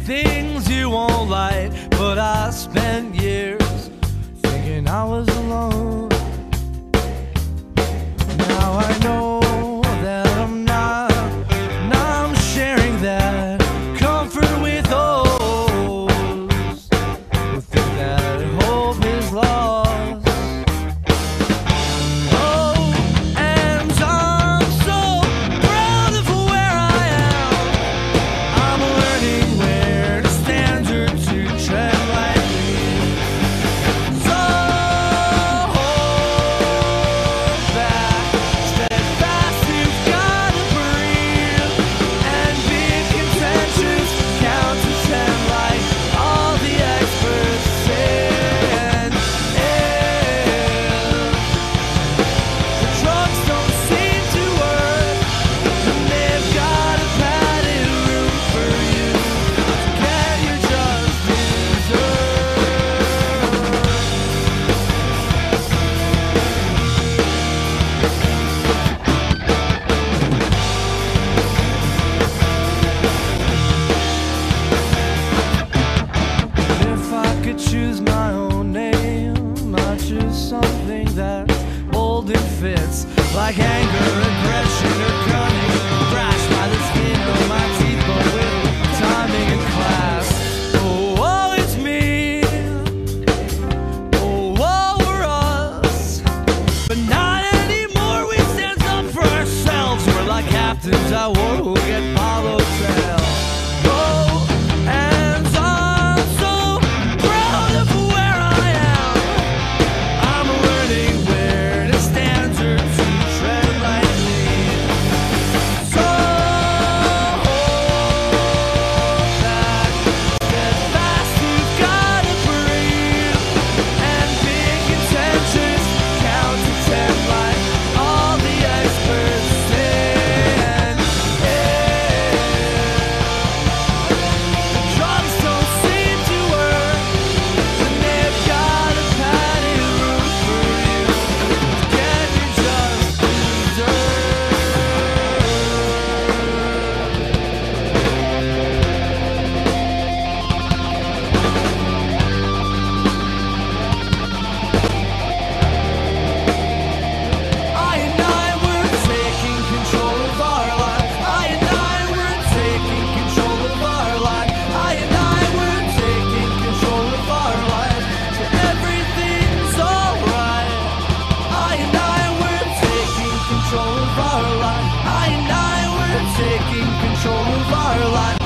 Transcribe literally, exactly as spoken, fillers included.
things you won't like, but I spent years thinking I was alone. Now I know that I'm not. Now I'm sharing that comfort with those who think that hope is lost. Oh, and I'm so proud of where I am. I'm learning where to stand or to tread lightly. So hold back, steadfast, you've gotta breathe, and be contentious, count to ten like all the experts say. And if the drugs don't seem to work, then they've got a padded room for you to get your just deserved. If I could choose my own name, I'd choose something that's bold and fits, like anger, aggression, or cunning. Brash by the skin of my teeth, but with timing and class. Oh, woe is me. Oh, woe we're us. But not anymore, we stand up for ourselves. We're like captains at war who get followed tail. Oh, and I'm so proud of where I am. I'm learning where to stand or to tread lightly. So hold back, steadfast, you've gotta breathe, and be contentious, count to ten like all the experts say. And if the drugs don't seem to work, then they've got a padded room for you to get your just I and I were taking control of our lives. I and I were taking control of our lives. I and I were taking control of our lives. So everything's alright. I and I were taking control of our lives. I and I were taking control of our lives.